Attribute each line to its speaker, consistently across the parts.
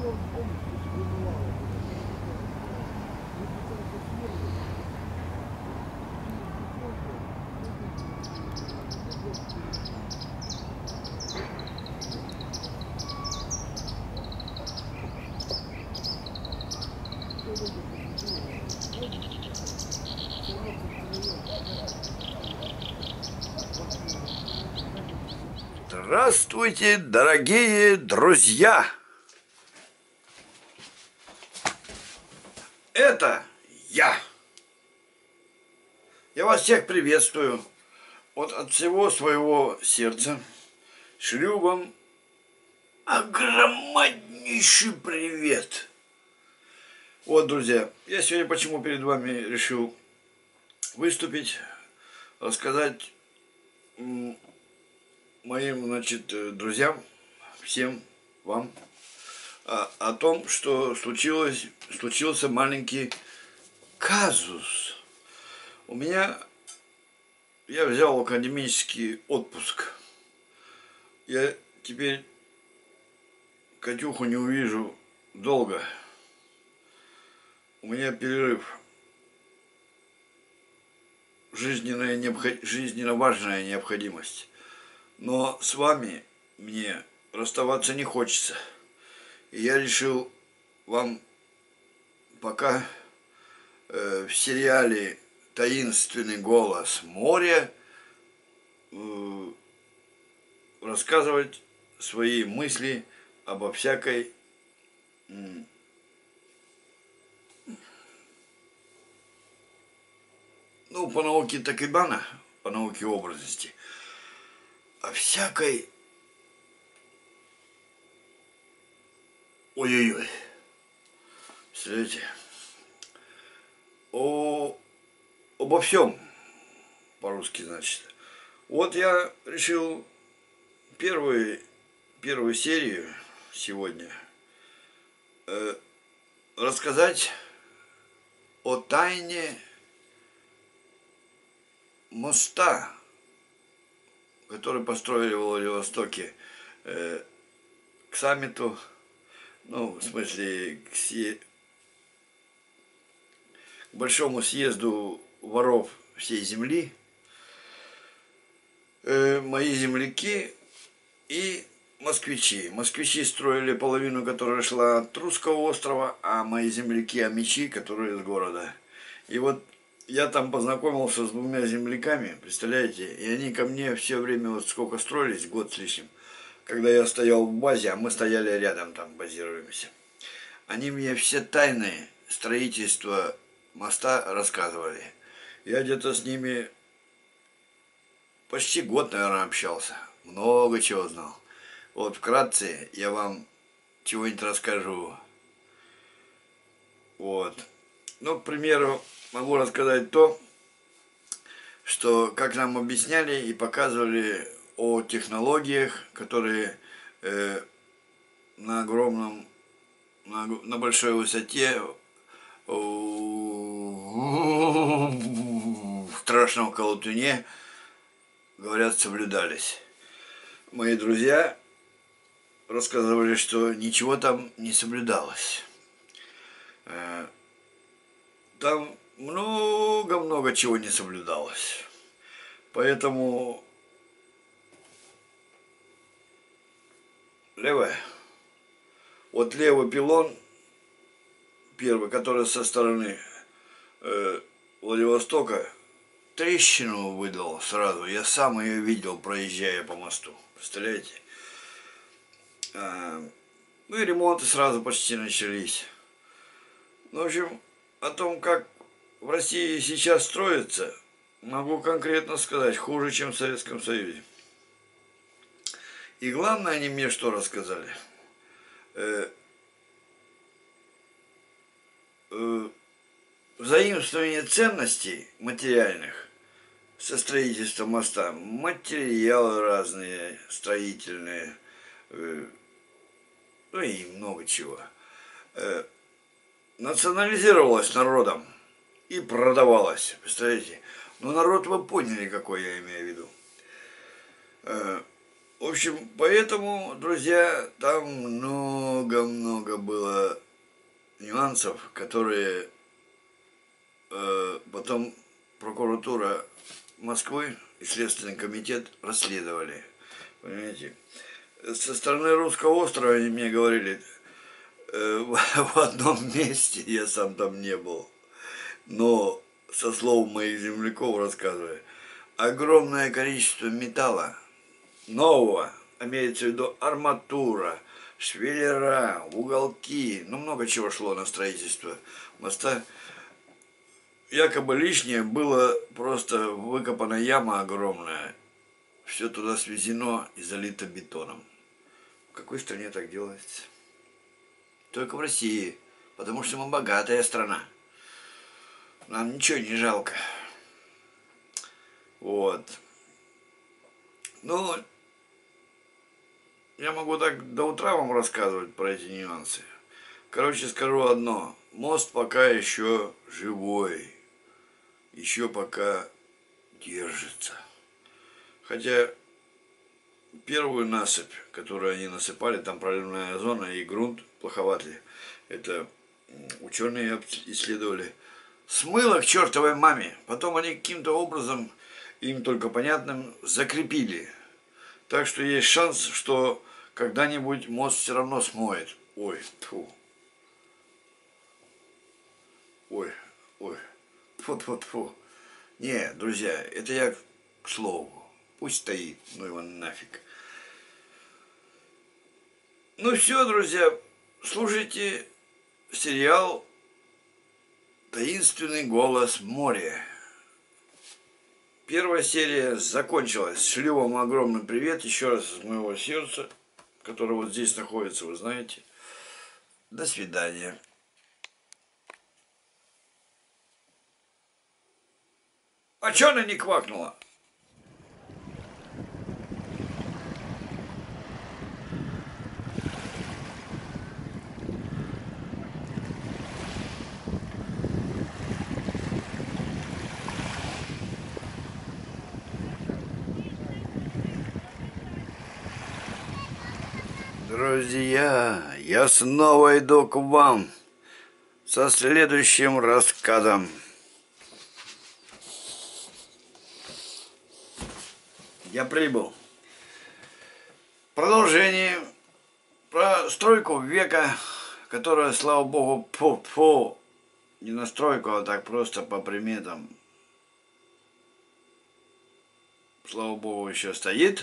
Speaker 1: Здравствуйте, дорогие друзья! Это я! Я вас всех приветствую. Вот от всего своего сердца шлю вам огромнейший привет. Вот, друзья, я сегодня почему перед вами решил выступить, рассказать моим, значит, друзьям, всем вам о том, что случился маленький казус. Я взял академический отпуск. Я теперь Катюху не увижу долго. У меня перерыв. Жизненно важная необходимость. Но с вами мне расставаться не хочется. И я решил вам пока в сериале «Таинственный голос моря» рассказывать свои мысли обо всякой по науке Такибана, по науке образности, о всякой ой-ой-ой, представляете, обо всем, по-русски, значит. Вот я решил первую серию сегодня рассказать о тайне моста, который построили в Владивостоке к саммиту, в смысле к большому съезду воров всей земли. Мои земляки и москвичи. Москвичи строили половину, которая шла от Русского острова, а мои земляки амичи, которые из города. И вот я там познакомился с двумя земляками, представляете, и они ко мне все время, вот сколько строились, год с лишним, когда я стоял в базе, а мы стояли рядом, там базируемся, они мне все тайны строительства моста рассказывали. Я где-то с ними почти год, наверное, общался, много чего знал. Вот вкратце я вам чего-нибудь расскажу. Вот. К примеру, могу рассказать то, что, как нам объясняли и показывали о технологиях, которые на большой высоте в страшном колотуне, говорят, соблюдались. Мои друзья рассказывали, что ничего там не соблюдалось. Там много-много чего не соблюдалось. Поэтому левый пилон, первый, который со стороны Владивостока, трещину выдал сразу. Я сам ее видел, проезжая по мосту. Представляете? И ремонты сразу почти начались. В общем, о том, как в России сейчас строится, могу конкретно сказать, хуже, чем в Советском Союзе. И главное, они мне что рассказали? Заимствование ценностей материальных со строительства моста, материалы разные, строительные, и много чего, национализировалось народом и продавалось, представляете? Но народ, вы поняли, какой я имею в виду. В общем, поэтому, друзья, там много-много было нюансов, которые потом прокуратура Москвы и Следственный комитет расследовали. Понимаете? Со стороны Русского острова они мне говорили, в одном месте, я сам там не был, но со слов моих земляков рассказываю, огромное количество металла нового, имеется в виду арматура, швеллера, уголки, ну много чего шло на строительство моста. Якобы лишнее было просто выкопана яма огромная, все туда свезено и залито бетоном. В какой стране так делается? Только в России, потому что мы богатая страна. Нам ничего не жалко. Вот. Ну, я могу так до утра вам рассказывать про эти нюансы. Короче, скажу одно. Мост пока еще живой. Еще пока держится. Хотя первую насыпь, которую они насыпали, там проливная зона и грунт плоховатый. Это ученые исследовали. Смыло к чертовой маме. Потом они каким-то образом, им только понятным, закрепили. Так что есть шанс, что когда-нибудь мост все равно смоет. Ой, тьфу. Ой, ой. Тьфу-тьфу-тьфу. Не, друзья, это я к слову. Пусть стоит, ну его нафиг. Ну все, друзья, слушайте сериал «Таинственный голос моря». Первая серия закончилась. Шлю вам огромный привет еще раз из моего сердца, которое вот здесь находится, вы знаете. До свидания. А чё она не квакнула? Друзья, я снова иду к вам со следующим рассказом. Я прибыл. Продолжение про стройку века, которая, слава богу, не на стройку, а так просто по приметам, слава богу, еще стоит.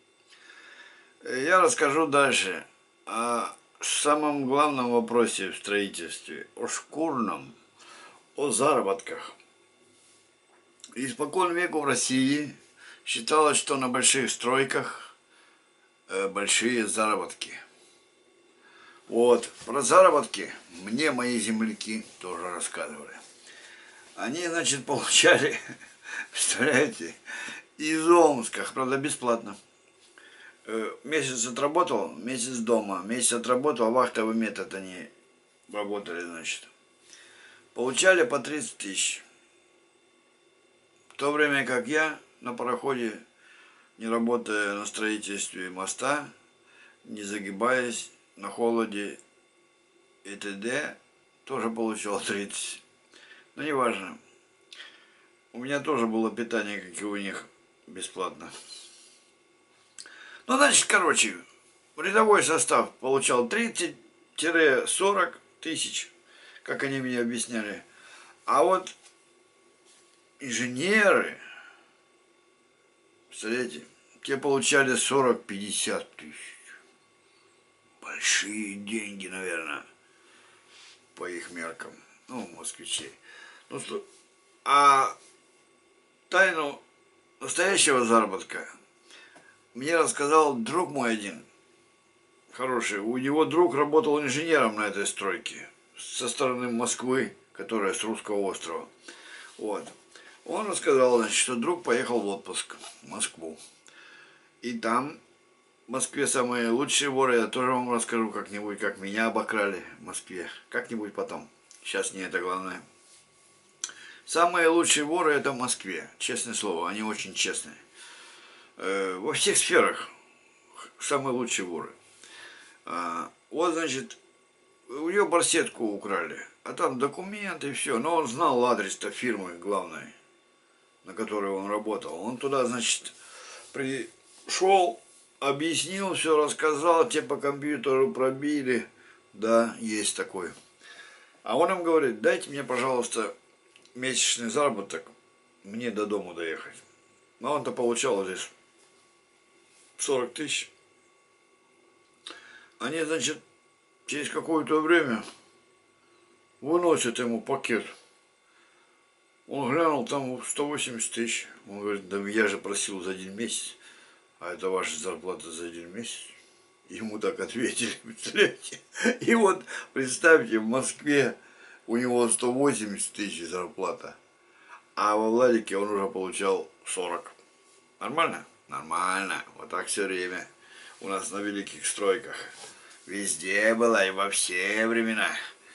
Speaker 1: Я расскажу дальше о самом главном вопросе в строительстве, о шкурном, о заработках. Испокон веку в России считалось, что на больших стройках большие заработки. Вот, про заработки мне мои земляки тоже рассказывали. Они, значит, получали, представляете, из Омска, правда, бесплатно. Месяц отработал, месяц дома, месяц отработал, вахтовый метод они работали, значит. Получали по 30 тысяч. В то время как я на пароходе, не работая на строительстве моста, не загибаясь, на холоде и т.д., тоже получал 30. Но неважно. У меня тоже было питание, как и у них, бесплатно. Ну, значит, короче, рядовой состав получал 30-40 тысяч, как они мне объясняли. А вот инженеры, представляете, те получали 40-50 тысяч. Большие деньги, наверное, по их меркам. Ну, москвичей. Ну, а тайну настоящего заработка мне рассказал друг мой один, хороший. У него друг работал инженером на этой стройке со стороны Москвы, которая с Русского острова. Вот. Он рассказал, значит, что друг поехал в отпуск в Москву. И там в Москве самые лучшие воры, я тоже вам расскажу как-нибудь, как меня обокрали в Москве. Как-нибудь потом. Сейчас не это главное. Самые лучшие воры это в Москве. Честное слово, они очень честные. Во всех сферах самые лучшие воры. Вот, значит, у нее барсетку украли, а там документы и все. Но он знал адрес-то фирмы главной, на которой он работал. Он туда, значит, пришел, объяснил, все рассказал, те по компьютеру пробили. Да, есть такой. А он им говорит: дайте мне, пожалуйста, месячный заработок, мне до дому доехать. Но он-то получал здесь 40 тысяч. Они, значит, через какое-то время выносят ему пакет. Он глянул, там 180 тысяч. Он говорит: да я же просил за 1 месяц, а это ваша зарплата за 1 месяц. Ему так ответили, представляете? И вот, представьте, в Москве у него 180 тысяч зарплата, а во Владике он уже получал 40. Нормально? Нормально. Вот так все время у нас на великих стройках. Везде было и во все времена.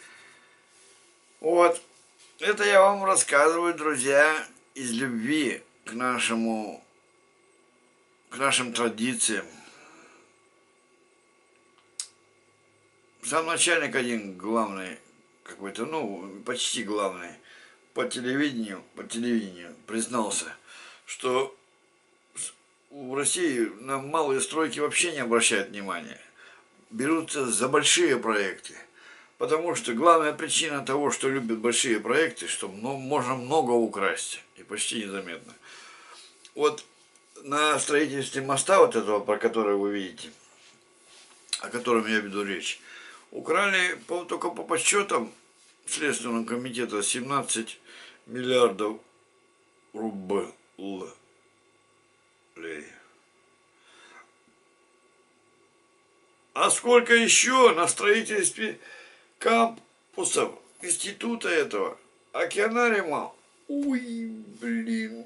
Speaker 1: Вот. Это я вам рассказываю, друзья, из любви к нашим традициям. Сам начальник один главный какой-то, ну, почти главный, по телевидению признался, что в России на малые стройки вообще не обращают внимания. Берутся за большие проекты. Потому что главная причина того, что любят большие проекты, что можно много украсть. И почти незаметно. Вот на строительстве моста вот этого, про который вы видите, о котором я веду речь, украли только по подсчетам Следственного комитета 17 миллиардов рублей. А сколько еще на строительстве кампусов института этого, океанариума? Ой, блин.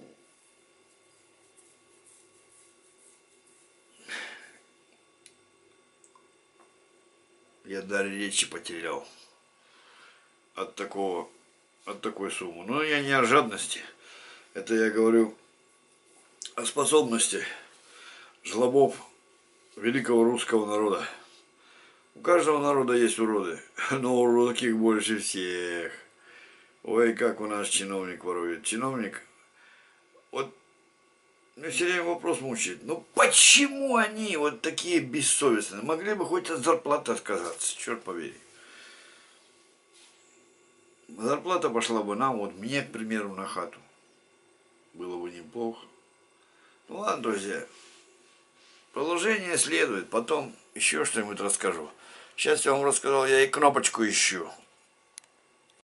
Speaker 1: Я дар речи потерял от такой суммы. Но я не о жадности. Это я говорю о способности жлобов великого русского народа. У каждого народа есть уроды, но уродских больше всех. Ой, как у нас чиновник ворует. Чиновник, вот меня все время вопрос мучает. Ну почему они вот такие бессовестные? Могли бы хоть от зарплаты отказаться, черт побери. Зарплата пошла бы нам, вот мне, к примеру, на хату. Было бы неплохо. Ну ладно, друзья. Продолжение следует. Потом еще что-нибудь расскажу. Сейчас я вам рассказал, я и кнопочку ищу.